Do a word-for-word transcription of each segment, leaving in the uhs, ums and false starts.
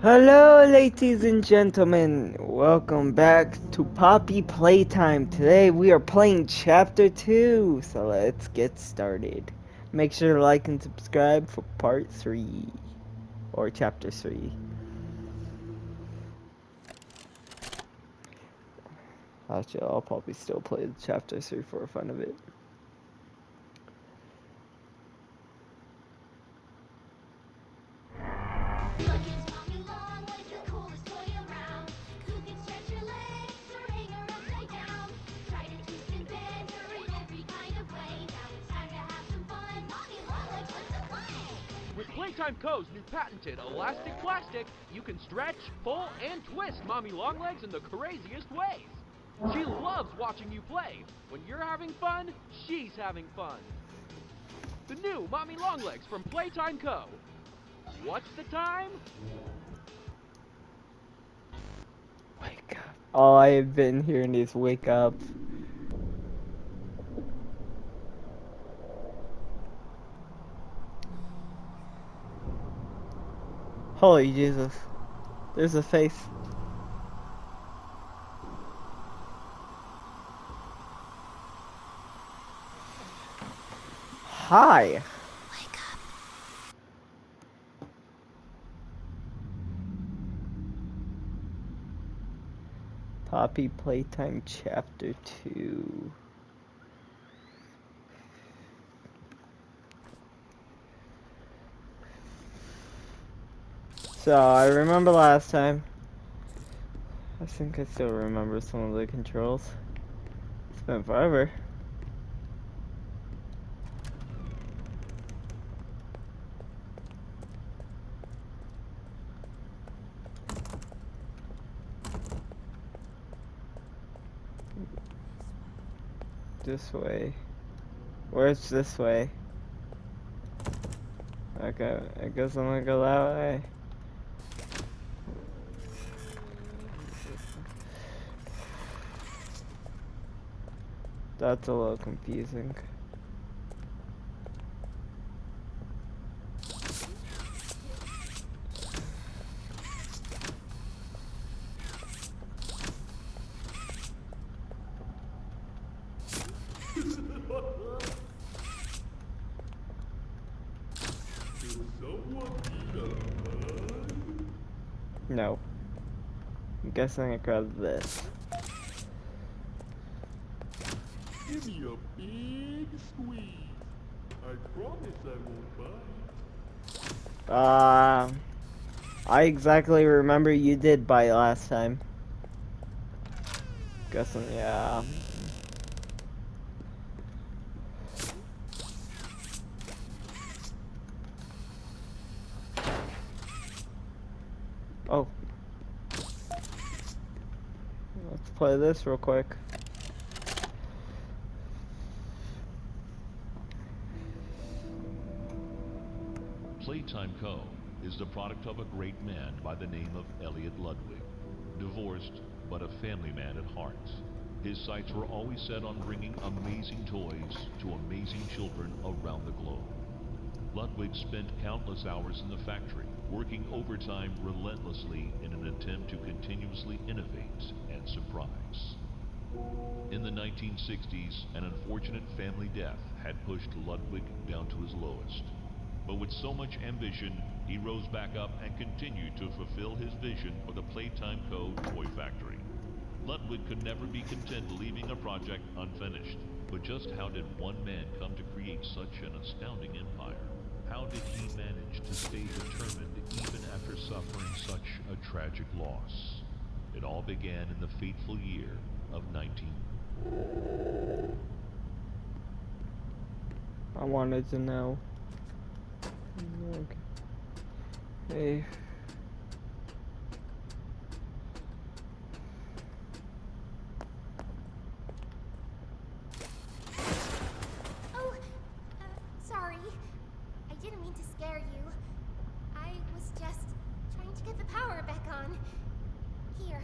Hello, ladies and gentlemen. Welcome back to Poppy Playtime. Today we are playing Chapter two. So let's get started. Make sure to like and subscribe for Part three. Or Chapter three. Actually, I'll probably still play Chapter three for the fun of it. With Playtime Co.'s new patented elastic plastic, you can stretch, pull, and twist Mommy Longlegs in the craziest ways. She loves watching you play. When you're having fun, she's having fun. The new Mommy Longlegs from Playtime Co. What's the time? Wake up. All I have been hearing is wake up. Holy Jesus. There's a face. Hi. Wake up. Poppy Playtime Chapter two. So, I remember last time. I think I still remember some of the controls. It's been forever. This way. Where's this way? Okay, I guess I'm gonna go that way. That's a little confusing. No. I'm guessing I grabbed this. Give me a big squeeze. I promise I won't bite. Uh, I exactly remember you did bite last time. Guessing, yeah. Oh. Let's play this real quick. Playtime Co. is the product of a great man by the name of Elliot Ludwig. Divorced, but a family man at heart. His sights were always set on bringing amazing toys to amazing children around the globe. Ludwig spent countless hours in the factory, working overtime relentlessly in an attempt to continuously innovate and surprise. In the nineteen sixties, an unfortunate family death had pushed Ludwig down to his lowest. But with so much ambition, he rose back up and continued to fulfill his vision for the Playtime Co. toy factory. Ludwig could never be content leaving a project unfinished. But just how did one man come to create such an astounding empire? How did he manage to stay determined even after suffering such a tragic loss? It all began in the fateful year of nineteen. I wanted to know. Okay. Hey. Oh, uh, sorry. I didn't mean to scare you. I was just trying to get the power back on. Here.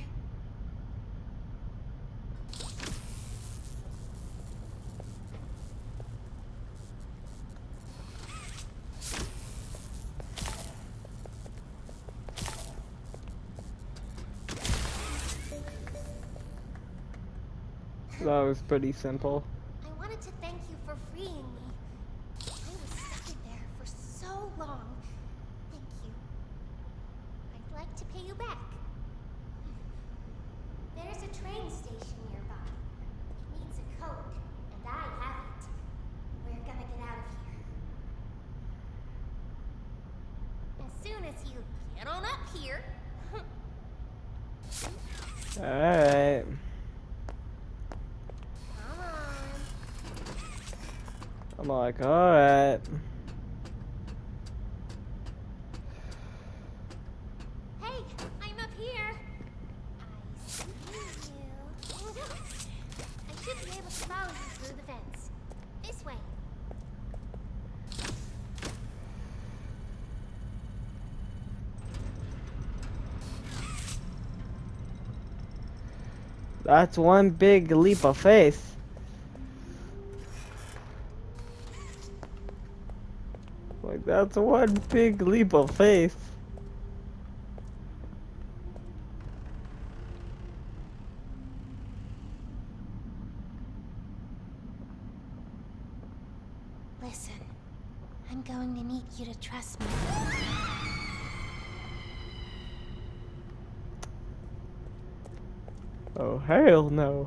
That was pretty simple. I wanted to thank you for freeing me. I was stuck in there for so long. Thank you. I'd like to pay you back. There's a train station nearby. It needs a code, and I have it. We're gonna get out of here. As soon as you get on up here. Alright. Come on. I'm like, alright. Hey, I'm up here. I see you. I should be able to follow you through the fence. This way. That's one big leap of faith. Like, that's one big leap of faith. Listen, I'm going to need you to trust me. Oh, hell no.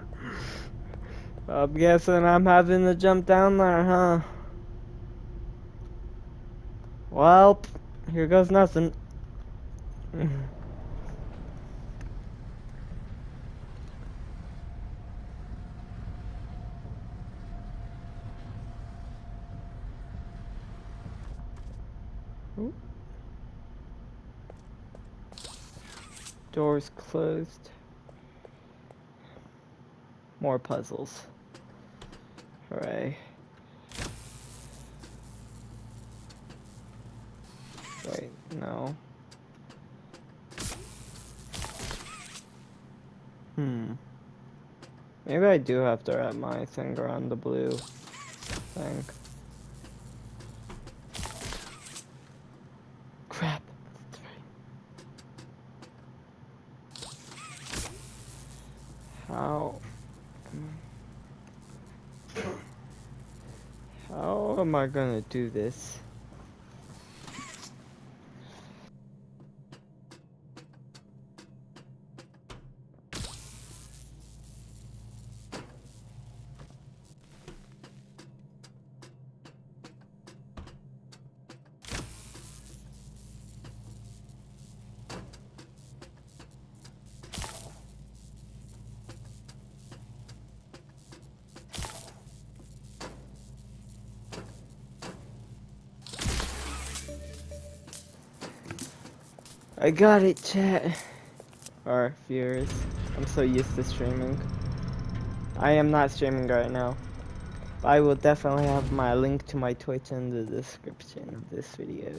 I'm guessing I'm having to jump down there, huh? Well, here goes nothing. Ooh. Doors closed. More puzzles. Hooray. Wait, no. Hmm. Maybe I do have to wrap my finger on the blue thing. Crap. How? How am I gonna do this? I got it, chat. Or viewers. I'm so used to streaming. I am not streaming right now. I will definitely have my link to my Twitch in the description of this video.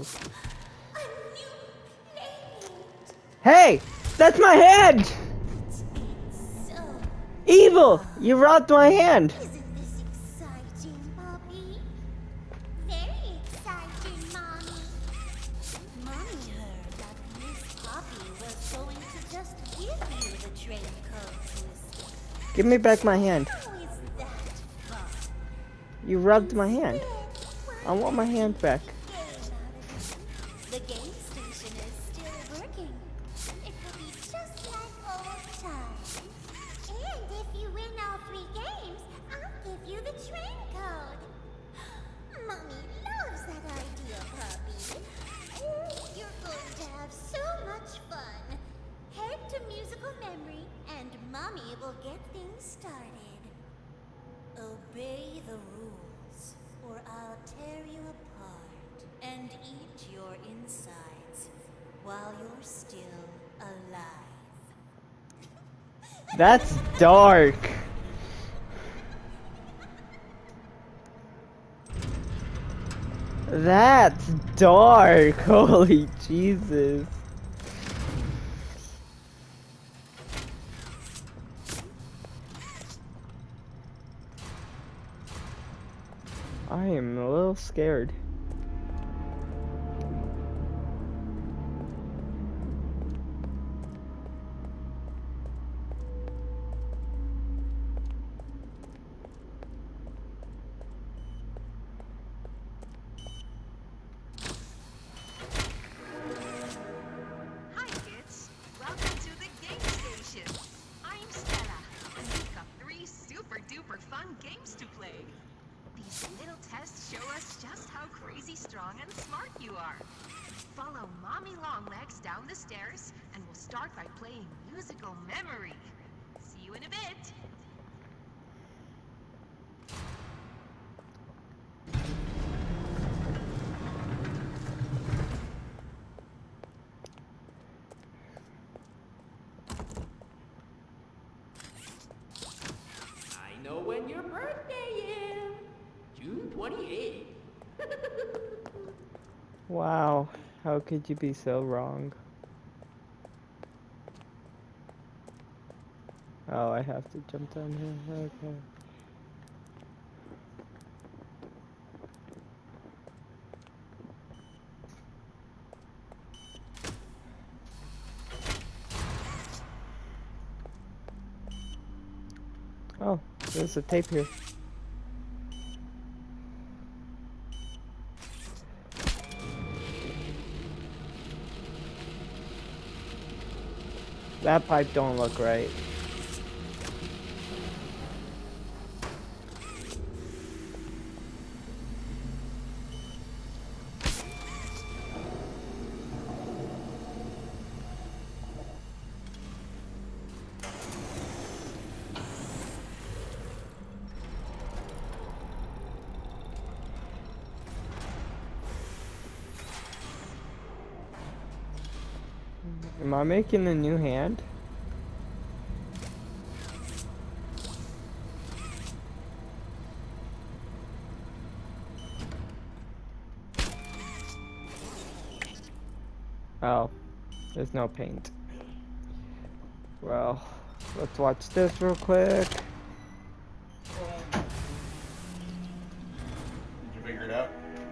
Hey! That's my hand! So, Evil! You robbed my hand! isn't this exciting, Bobby? Very exciting, Mommy. Mommy heard that Miss Poppy was going to just give you the train code, Twister. Give me back my hand. How is that fun? You rubbed my hand. Instead, I want my hand back. game out of it. The game station is still working. It will be just like old times. And if you win all three games, I'll give you the train code. Mommy loves that idea, Puppy. You're going to have so much fun. Head to musical memory, and Mommy will get things started. Obey the rules, or I'll tear you apart and eat your insides while you're still alive. That's dark. That's dark. Holy Jesus. I am a little scared. down the stairs, and we'll start by playing musical memory. See you in a bit. I know when your birthday is. June twenty-eighth. Wow, how could you be so wrong? Oh, I have to jump down here. Okay. Oh, there's a tape here. That pipe don't look right. Am I making a new hand? Oh, there's no paint. Well, let's watch this real quick. Did you figure it out?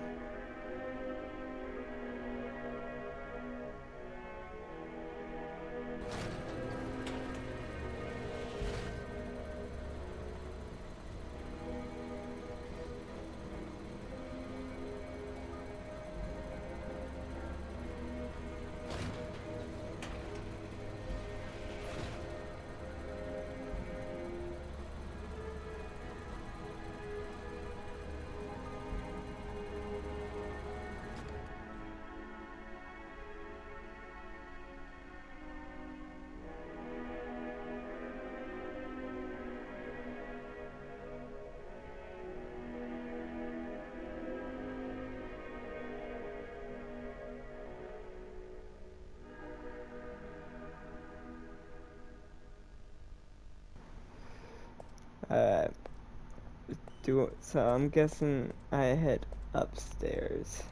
Uh, do so. I'm guessing I head upstairs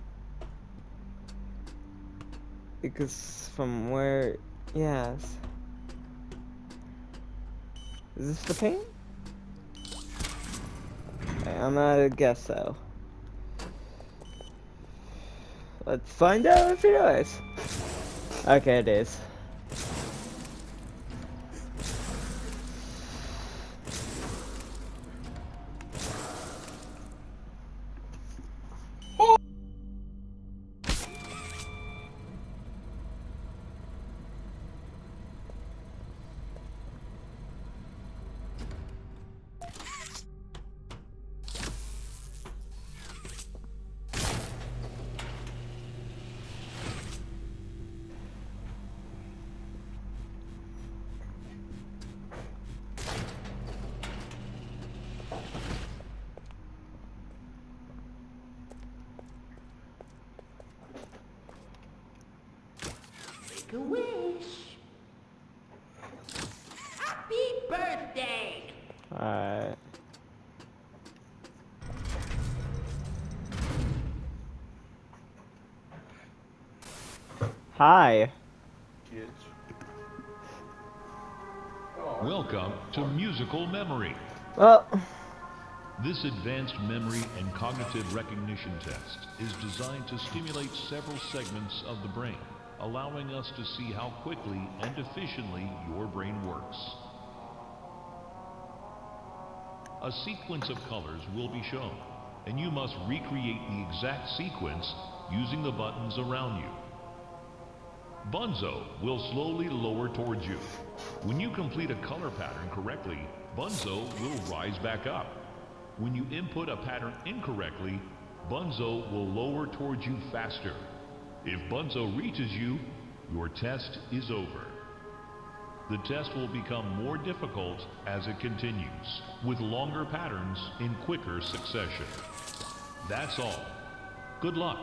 because from where, yes. Is this the paint? Okay, I'm gonna guess so. Let's find out if it is. Okay, it is. Make a wish. Happy birthday! Alright. Hi. Kids. Welcome to Musical Memory. Well, This advanced memory and cognitive recognition test is designed to stimulate several segments of the brain, allowing us to see how quickly and efficiently your brain works. A sequence of colors will be shown, and you must recreate the exact sequence using the buttons around you. Bunzo will slowly lower towards you. When you complete a color pattern correctly, Bunzo will rise back up. When you input a pattern incorrectly, Bunzo will lower towards you faster. If Bunzo reaches you, Your test is over. The test will become more difficult as it continues, with longer patterns in quicker succession. That's all. Good luck.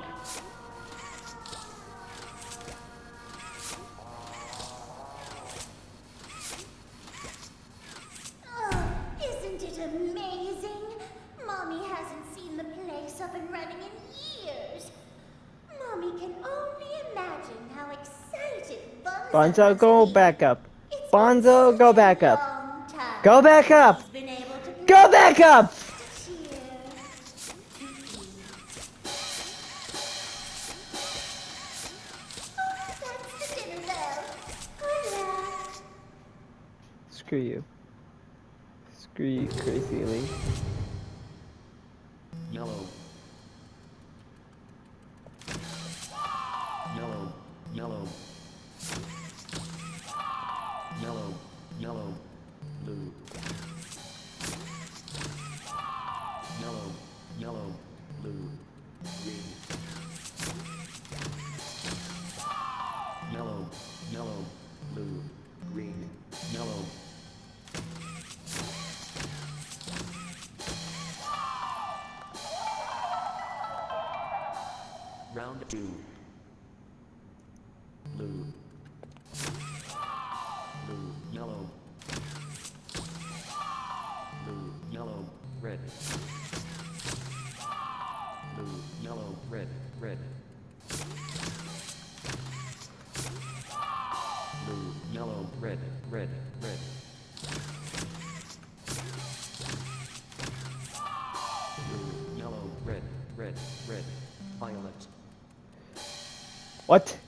Oh, isn't it amazing? Mommy hasn't seen the place up and running in years. Mommy can only imagine how excited Bonzo Bonzo, must go be. back up. It's Bonzo, been go such a back up. long time Go back up. since he's been able to play Go back up! to cheer, to eat. Oh, that's the dinner bell. Good luck. Screw you. Screw you, Crazy Lee. Yellow. Yellow, yellow. Yellow, yellow, blue. Yellow, yellow, blue, green. Yellow, yellow, blue, green, yellow. Round two. Blue. Blue, yellow. Blue, yellow, red. Blue, yellow, red, red. Blue, yellow, red, red, red. Blue, yellow, red, red, red. Violet. What?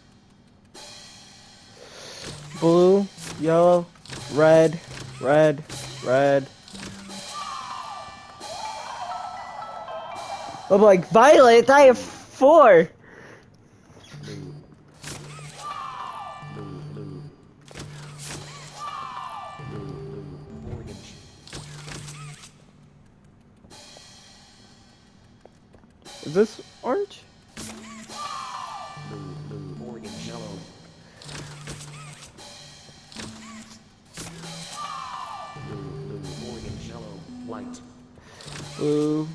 Blue, yellow, red, red, red. I'm like, Violet, I have four! Blue. Blue, blue. Blue, blue, orange. Is this orange? Blue, blue, orange, yellow. Blue, blue, orange, yellow, white. Blue.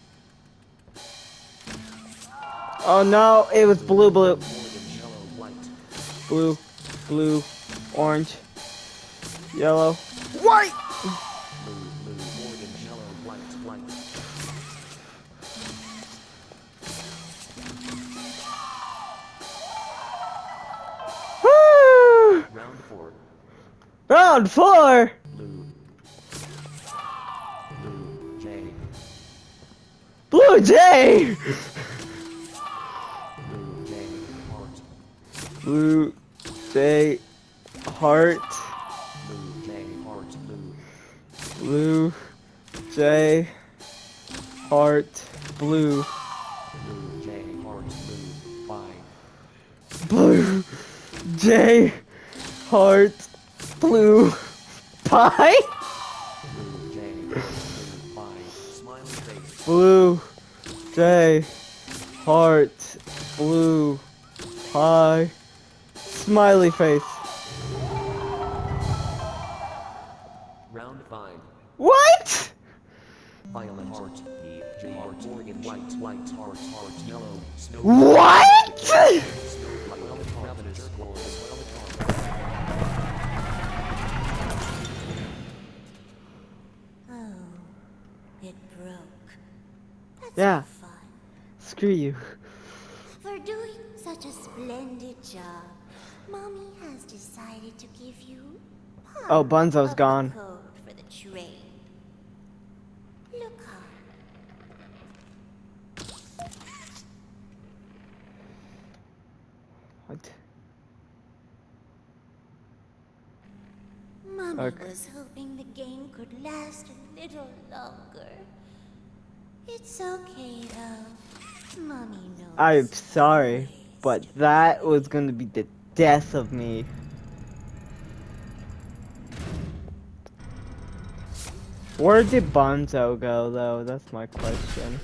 Oh no, it was blue, blue. Orange, yellow, white. Blue, blue, orange, yellow, white! Blue, blue, orange, yellow, white, white. Woo! Round four. Round four! Blue. Blue, J. Blue Jay! Blue, J, heart. Blue Jay, heart. Blue, J, heart, blue. Blue Jay, heart, blue. Blue, J, heart, blue. Five. Blue Jay, heart, blue. Pie? Blue, J, heart, blue. Five. Smiley face. Blue Jay, heart, blue, pie, smiley face. Round five. What? Violet heart, E, J heart, orange, white, white, heart, heart, yellow, snow. What? Snow, violet heart, ravenous, glorious, violet heart. Oh, it broke. That's Yeah. no fun. Screw you. For doing such a splendid job, Mommy has decided to give you part Oh, Bunzo's of gone. the code for the train. Look up. What? Mommy Okay. was hoping the game could last a little longer. It's okay though. Mommy knows. I'm sorry, ways but to that play. was gonna be the death of me. Where did Bonzo go, though? That's my question.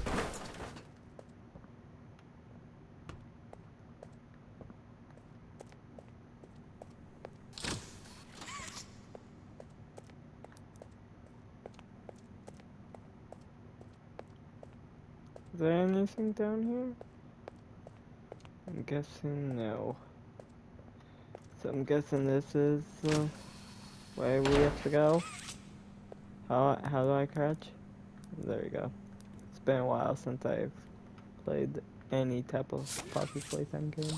there anything down here? I'm guessing no. So I'm guessing this is the way we have to go. How, how do I crouch? There we go. It's been a while since I've played any type of Poppy Playtime game.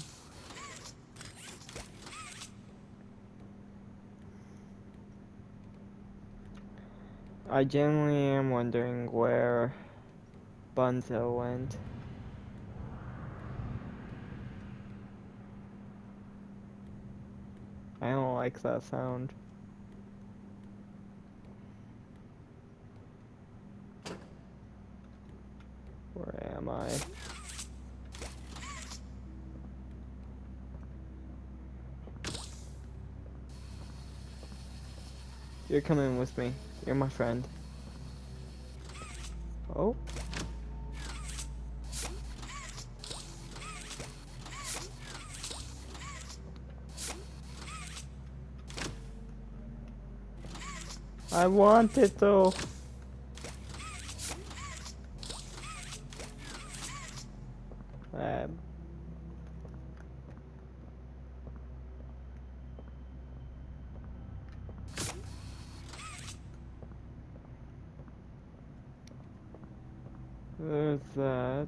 I genuinely am wondering where Bunzo went. I don't like that sound. Where am I? You're coming with me. You're my friend. Oh. I want it though. Um. There's that.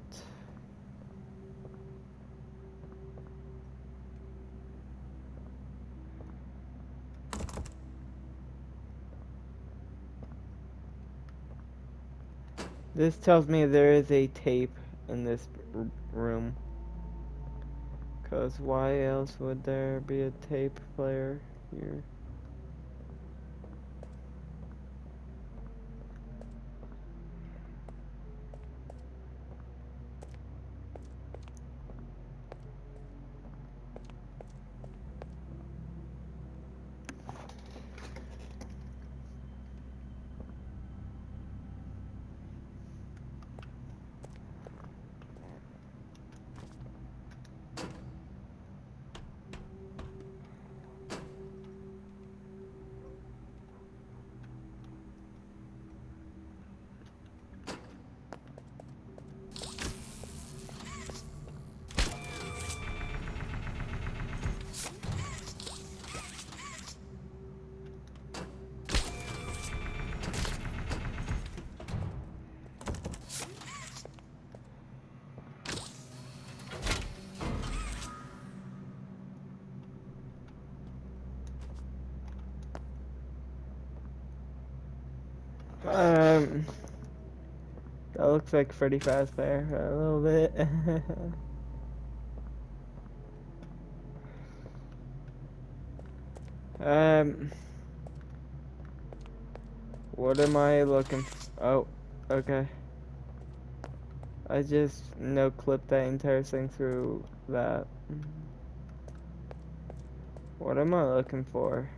This tells me there is a tape in this r room. Cause why else would there be a tape player here? Um, that looks like Freddy Fazbear a little bit. um, what am I looking for? Oh, okay. I just no clipped that entire thing through that. What am I looking for?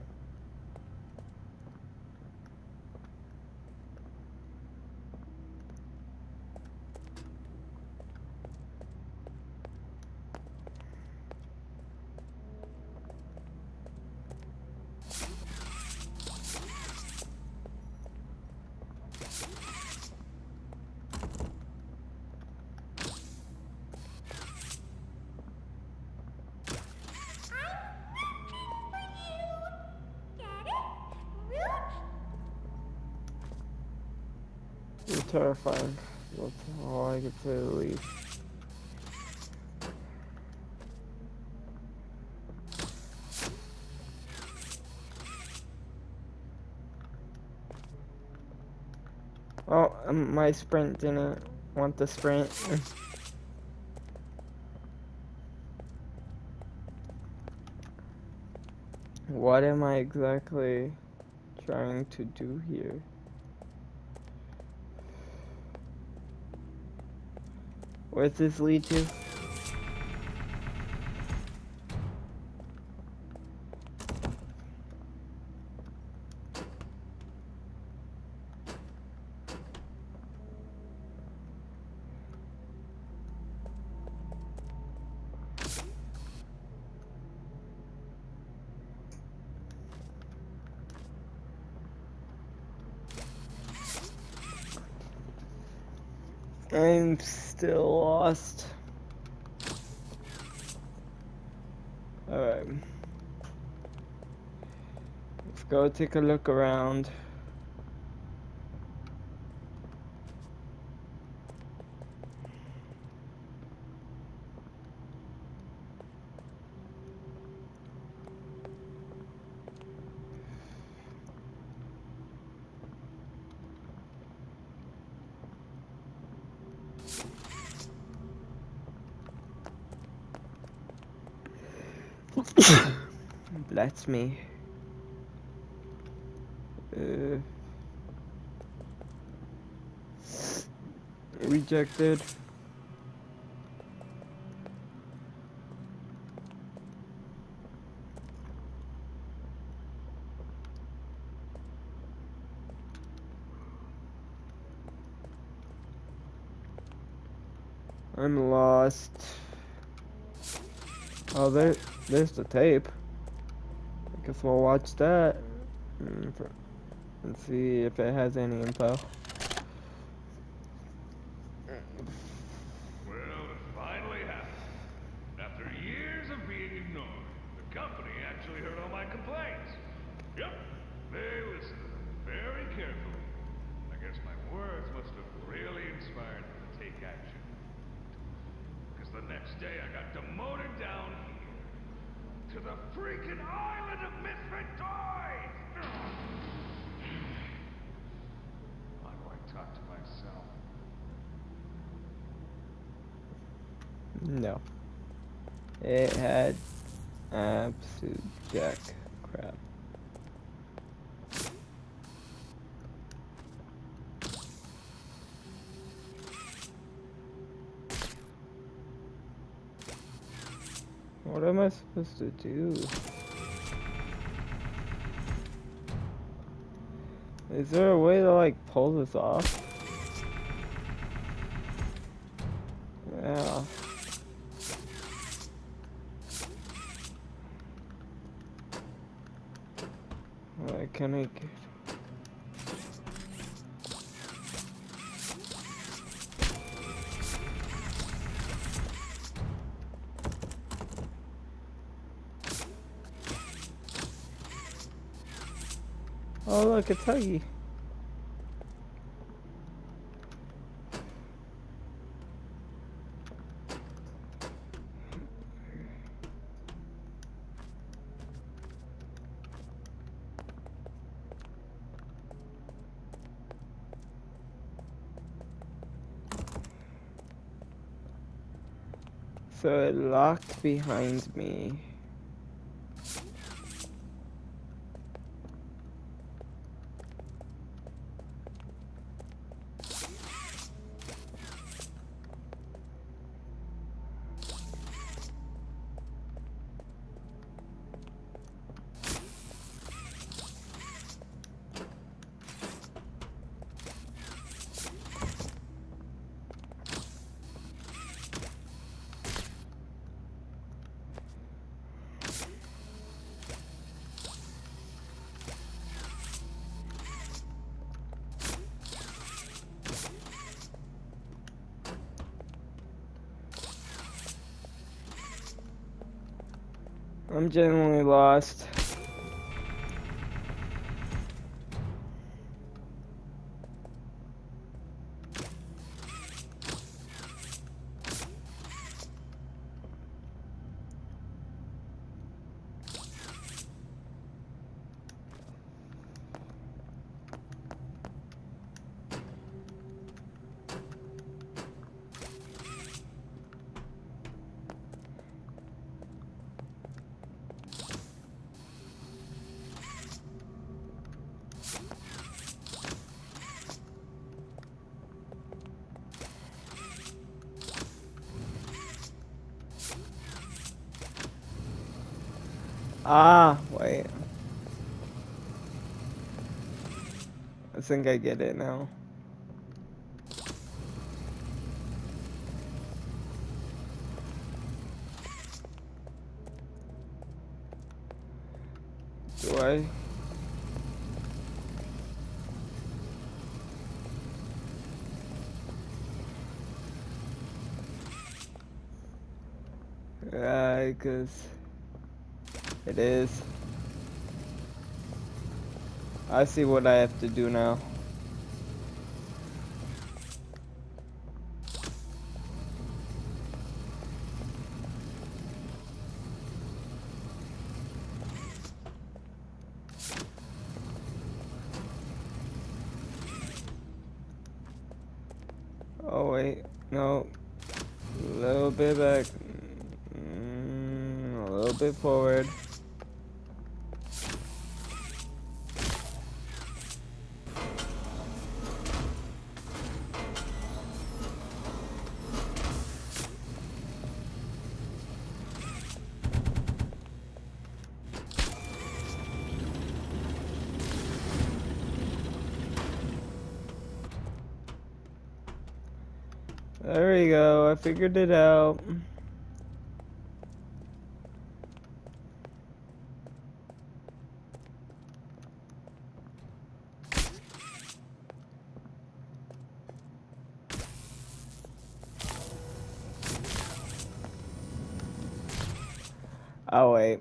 You're terrifying. That's all I can say at least. Oh, um, my sprint didn't want the sprint. What am I exactly trying to do here? Where's this lead to? I'm still lost. Alright. Let's go take a look around. Bless me. Uh, rejected. I'm lost. Oh, there, there's the tape. I guess we'll watch that and and see if it has any info. Well, it finally happened. After years of being ignored, the company actually heard all my complaints. Yep, they listened to them very carefully. I guess my words must have really inspired them to take action. Because the next day I got demoted down here to the freaking island of misfit toys! Why do I talk to myself? No. It had absolute jack crap. What am I supposed to do? Is there a way to like pull this off? Yeah. What can I get? Oh look, it's Huggy. So it locked behind me. I'm genuinely lost. Ah, wait. I think I get it now. Do I? way, cause it is. I see what I have to do now. Oh wait, no. A little bit back. Mm, a little bit forward. There we go, I figured it out. Oh wait.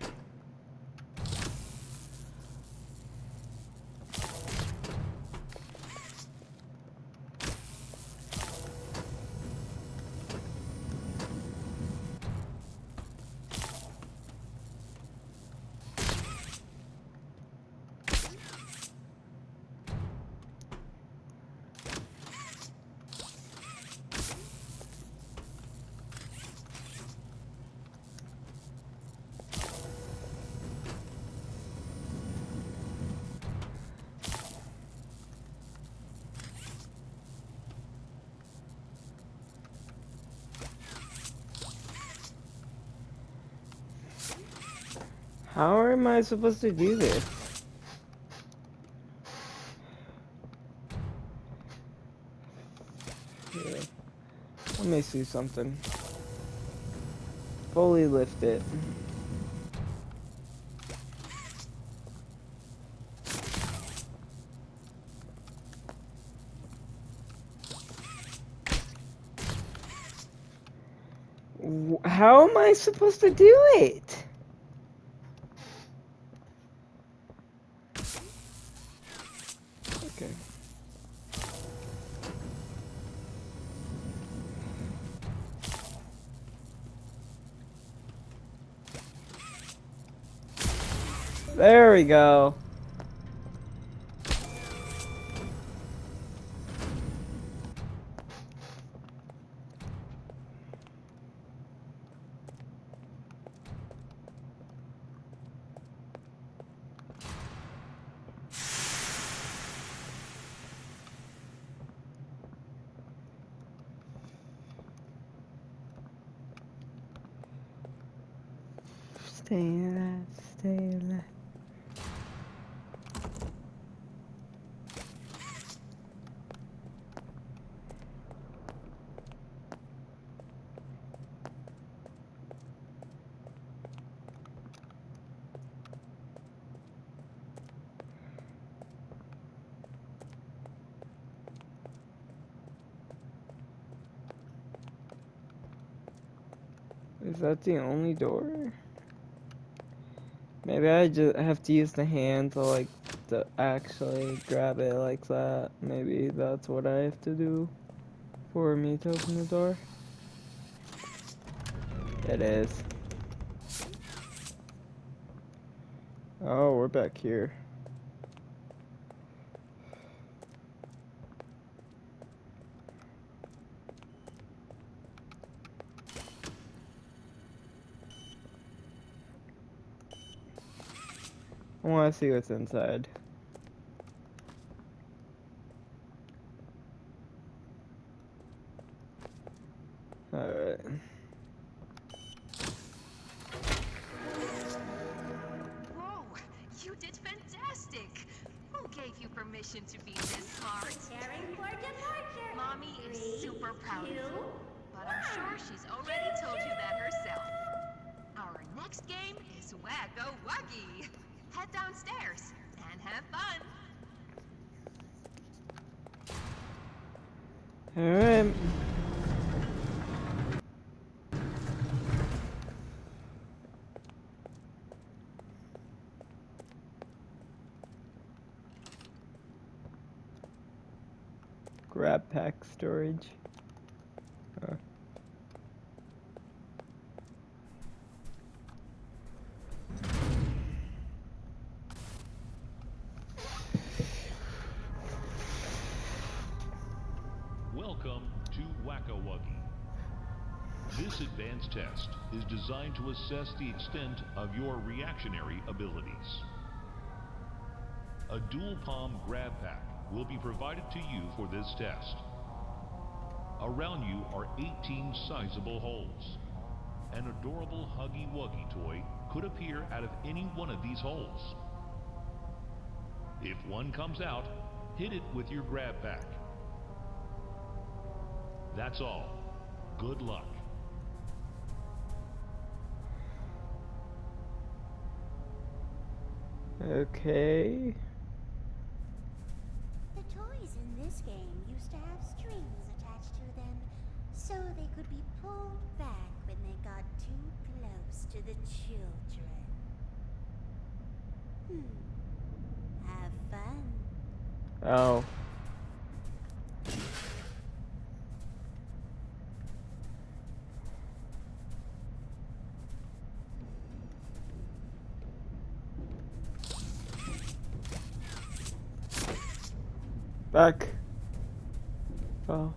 How am I supposed to do this? Yeah. Let me see something. Fully lift it. Wh- How am I supposed to do it? Okay. There we go. Stay alive, stay alive. Is that the only door? Maybe I just have to use the hand to like to actually grab it like that. Maybe that's what I have to do for me to open the door. It is. Oh, we're back here. I want to see what's inside. Alright. Whoa, you did fantastic. Who gave you permission to be this smart? Preparing for departure. Mommy is Three, super proud of two, you. But I'm sure she's already told you that herself. Our next game is Waggo Wuggy. Head downstairs and have fun. Alright. Grab pack storage. Uh. Welcome to Wacka-Wuggy. This advanced test is designed to assess the extent of your reactionary abilities. A dual palm grab pack will be provided to you for this test. Around you are eighteen sizable holes. An adorable Huggy Wuggy toy could appear out of any one of these holes. If one comes out, hit it with your grab pack. That's all. Good luck. Okay. The toys in this game used to have strings attached to them, so they could be pulled back when they got too close to the children. Hmm. Have fun. Oh. Back. Oh.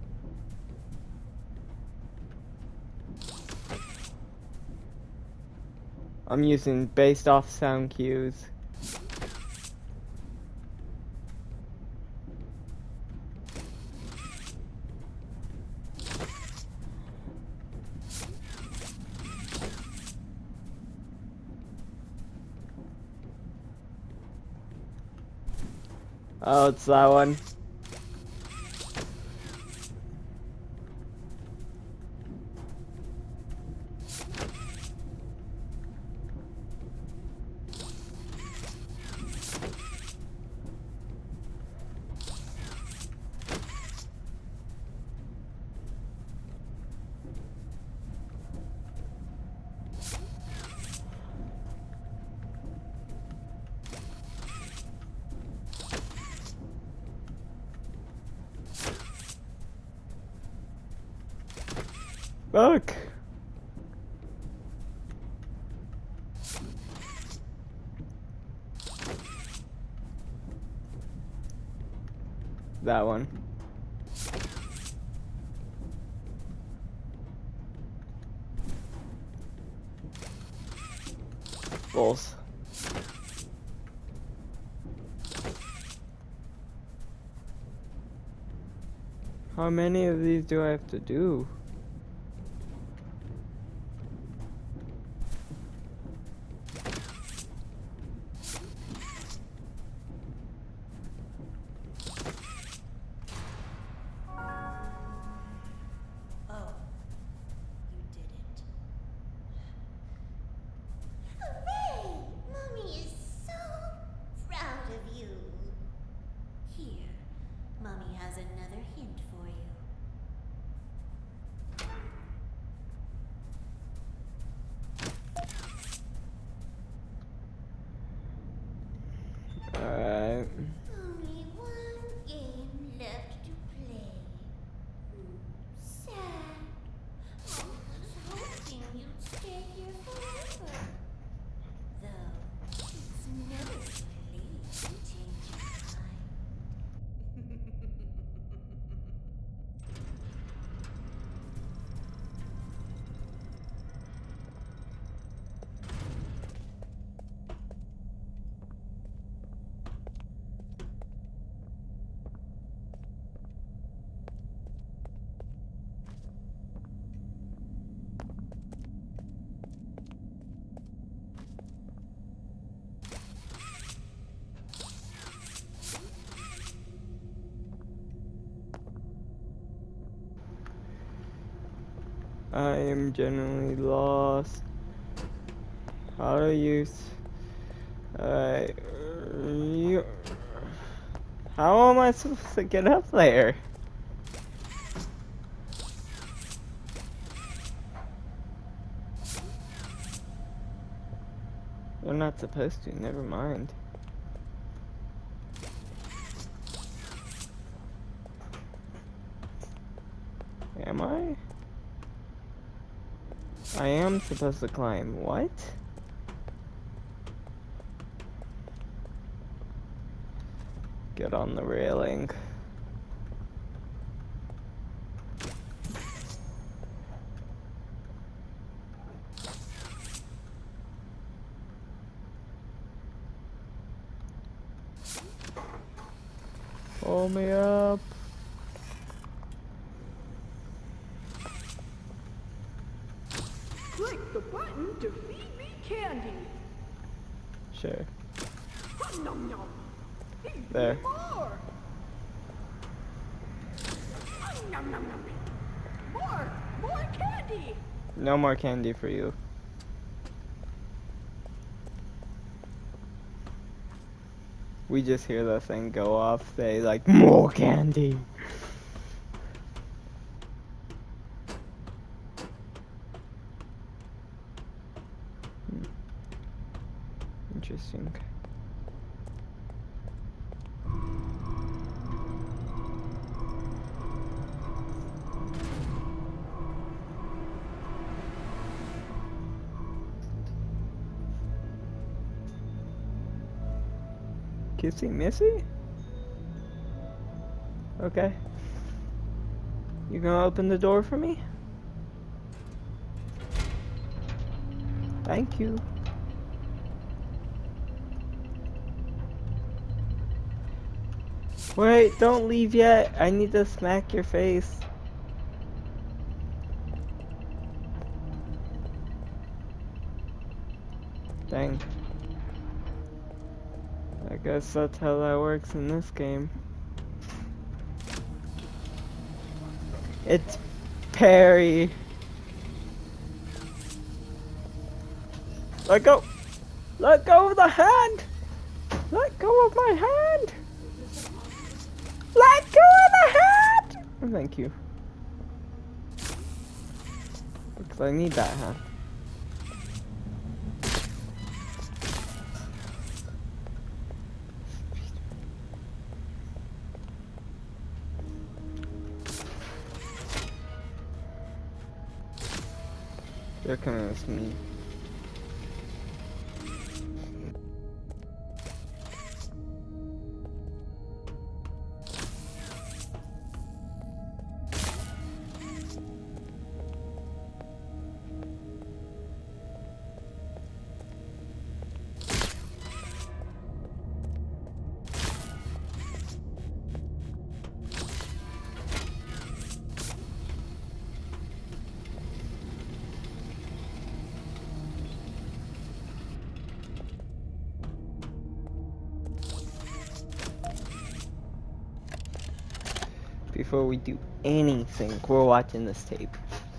I'm using based off sound cues. Oh, it's that one. Look. That one. Bulls. How many of these do I have to do? Alright. Only one game left to play. Sad. Mom was hoping you'd stay here forever. Though, it's never too late to change your mind. I am generally lost. How to use. Uh, you, how am I supposed to get up there? We're not supposed to, never mind. Am I? I am supposed to climb. What? Get on the railing. Pull me up. Click the button to feed me candy. Sure. Nom nom. Feed There. me more. Nom nom nom. More, more candy. No more candy for you. We just hear the thing go off, say like, more candy. Hmm. Interesting. Kissy Missy? Okay. You gonna open the door for me? Thank you. Wait, don't leave yet. I need to smack your face. Dang. I guess that's how that works in this game. It's Perry. Let go. Let go of the hand. Let go of my hand. Let go of the hand. Oh, thank you. Because I need that hand. They're coming with me. Before we do anything, we're watching this tape.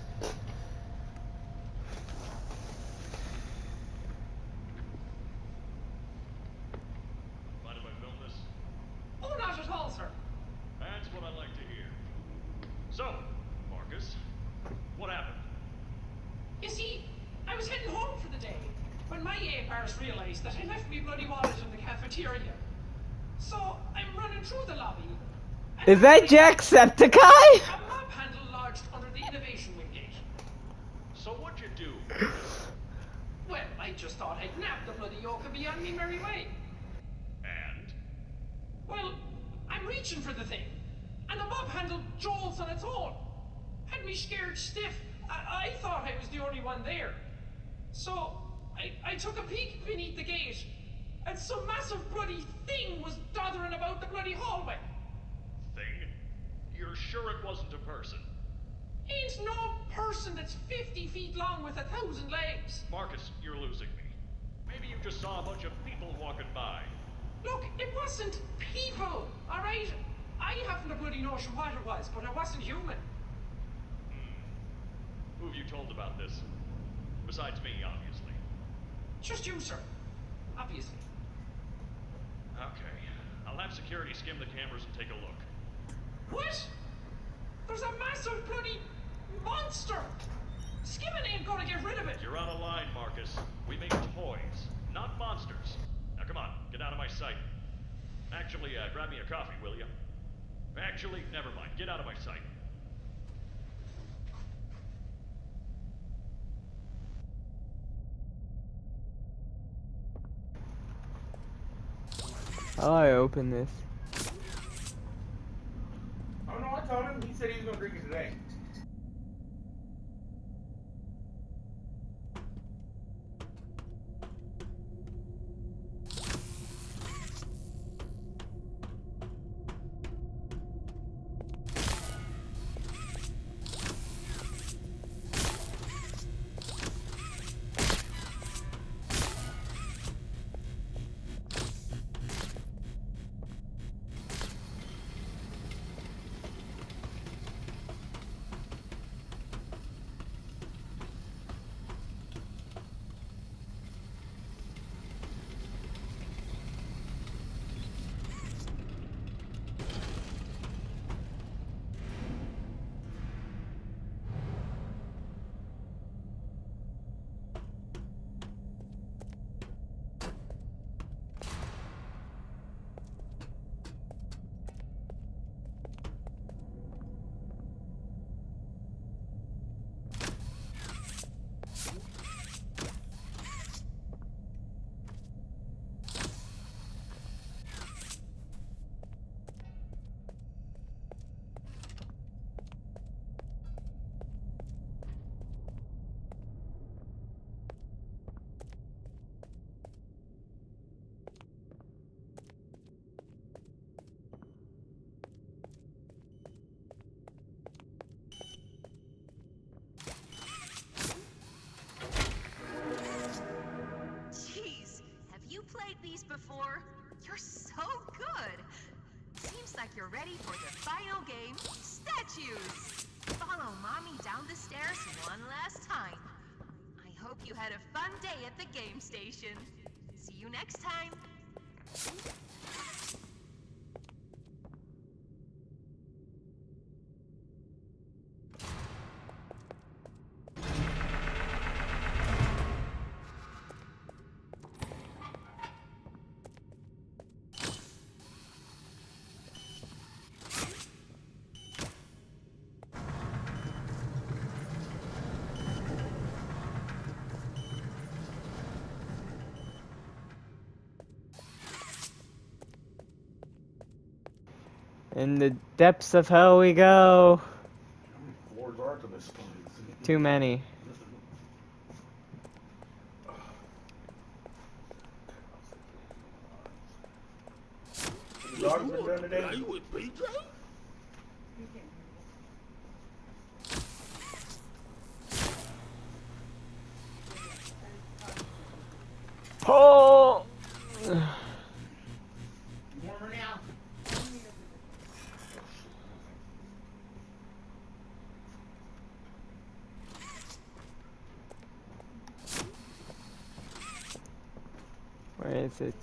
Mind if I film this? Oh, not at all, sir. That's what I like to hear. So, Marcus, what happened? You see, I was heading home for the day when my A-Bars realized that I left me bloody wallet in the cafeteria. So I'm running through the lobby. and Is that Jacksepticeye? A mob handle lodged under the innovation wing gate. So what'd you do? Well, I just thought I'd nab the bloody yoke and be on me merry way. And? Well, I'm reaching for the thing, and the mob handle jolts on its own. Had me scared stiff. I, I thought I was the only one there. So, I, I took a peek beneath the gate, and some massive bloody thing was doddering about the bloody hallway. Thing? You're sure it wasn't a person? Ain't no person that's fifty feet long with a thousand legs. Marcus, you're losing me. Maybe you just saw a bunch of people walking by. Look, it wasn't people, alright? I haven't a bloody notion what it was, but it wasn't human. Hmm. Who have you told about this? Besides me, obviously. Just you, sir. Obviously. Okay. I'll have security skim the cameras and take a look. What? There's a massive bloody monster! Skimming ain't gonna get rid of it! You're out of line, Marcus. We make toys, not monsters. Now come on, get out of my sight. Actually, uh, grab me a coffee, will you? Actually, never mind. Get out of my sight. How do I open this? Oh no, I told him. He said he was gonna drink it today. Jeez, have you played these before? You're so good. Seems like you're ready for the final game, statues. Follow Mommy down the stairs one last time. I hope you had a fun day at the game station. See you next time. In the depths of hell we go. How many floors are to this place? Too many. The dog's been done today? Are you with P J? Oh! Warmer now? Where is it?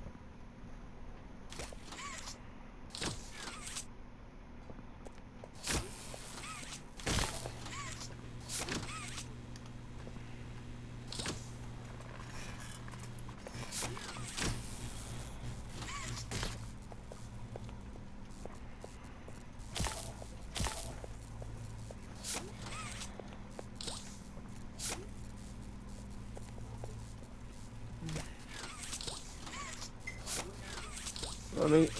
Let me.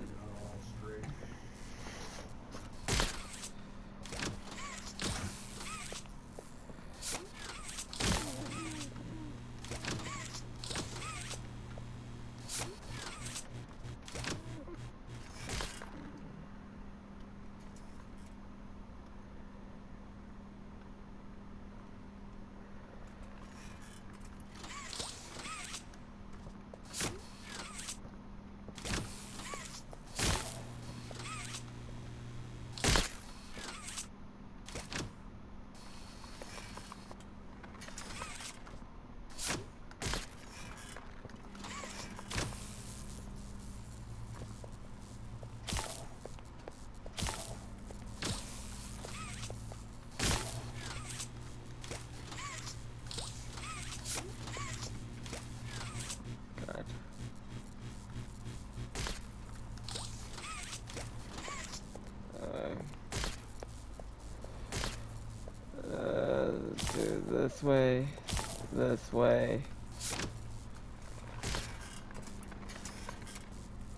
This way, this way.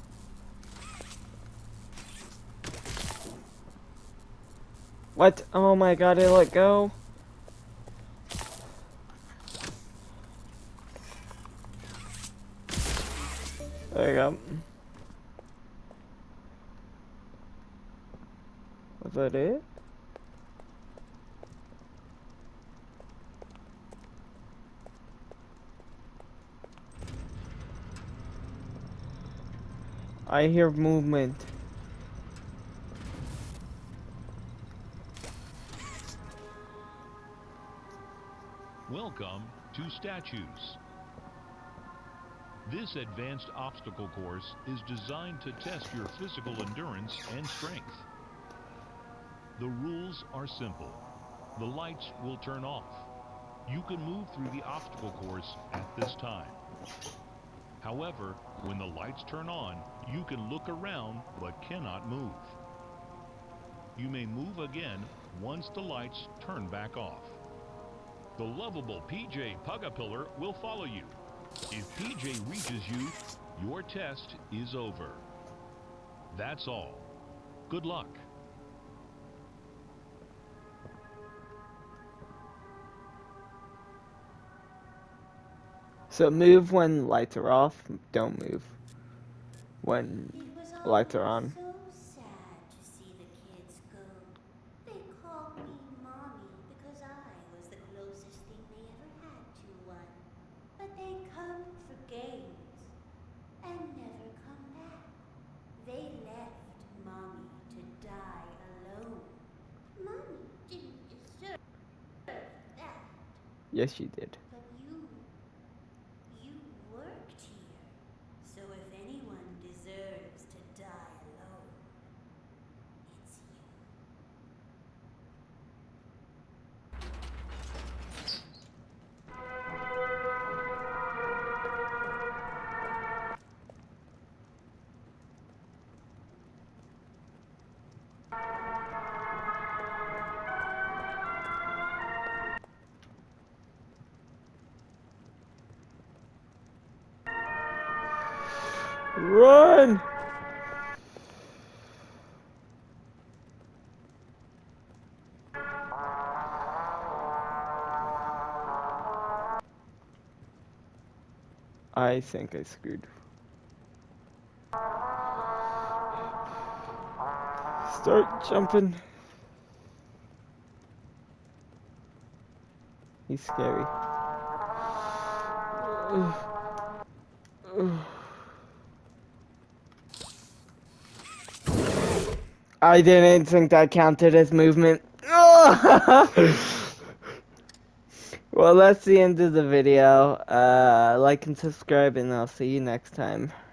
What? Oh my god, I let go. There you go. Was that it? I hear movement. Welcome to Statues. This advanced obstacle course is designed to test your physical endurance and strength. The rules are simple. The lights will turn off. You can move through the obstacle course at this time. However, when the lights turn on, you can look around but cannot move. You may move again once the lights turn back off. The lovable P J Pugapillar will follow you. If P J reaches you, your test is over. That's all. Good luck. So move when lights are off, don't move when lights are on. So sad to see the kids go. They called me Mommy because I was the closest thing they ever had to one. But they come for games and never come back. They left Mommy to die alone. Mommy didn't deserve that. Yes, you did. But you, you worked here. So if anyone deserves to die alone, it's you. Run! I think I screwed. Start jumping. He's scary. Ugh. Ugh. I didn't think that counted as movement. Well, that's the end of the video. Uh, like and subscribe, and I'll see you next time.